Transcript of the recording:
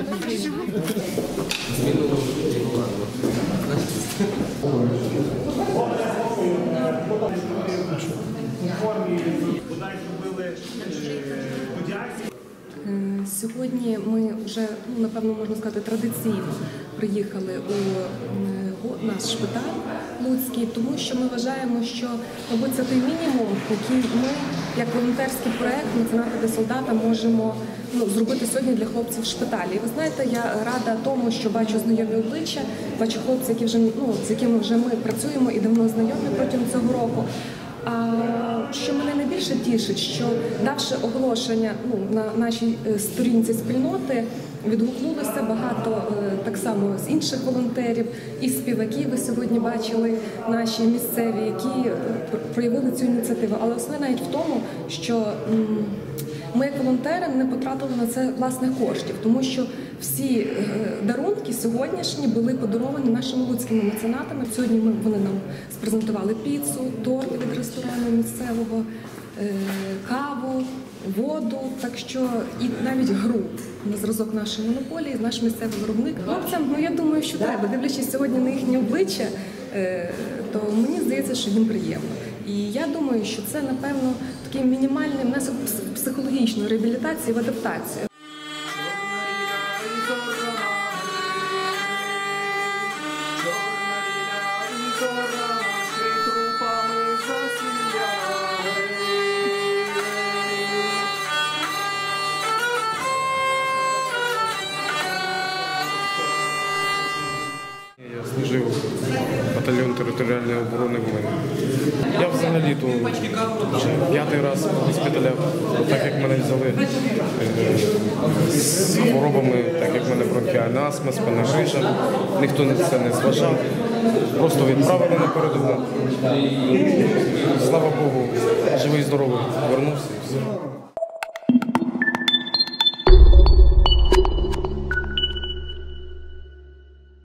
Сьогодні ми вже, напевно, можна сказати, традиційно приїхали у наш шпиталь Луцький, тому що ми вважаємо, що, мабуть, це той мінімум, який ми, як волонтерський проєкт «Меценати для солдата», можемо зробити сьогодні для хлопців в шпиталі. І ви знаєте, я рада тому, що бачу знайомі обличчя, бачу хлопців, які вже, з якими вже ми працюємо і давно знайомі протягом цього року. А що мене найбільше тішить, що давши оголошення на нашій сторінці спільноти, відгукнулося багато так само з інших волонтерів і співаків. Ви сьогодні бачили наші місцеві, які проявили цю ініціативу. Але основне навіть в тому, що ми як волонтери не потратили на це власних коштів, тому що всі дарунки сьогоднішні були подаровані нашими луцькими меценатами. Сьогодні вони нам спрезентували піцу, торт від ресторану місцевого, каву, воду, так що і навіть гру на зразок нашої монополії, наш місцевий виробник. Хлопцям, я думаю, що треба, дивлячись сьогодні на їхні обличчя, то мені здається, що їм приємно. І я думаю, що це, напевно, такий мінімальний внесок психологічної реабілітації в адаптацію. Я служив батальйон територіальної оборони Волині. Я взагалі-то вже 5-й раз госпіталяв, так як мене взяли з хворобами, так як в мене бронхіальна астма, спинна грижа. Ніхто на це не зважав. Просто відправили на передову. І, слава Богу, живий, здоровий, повернувся і все.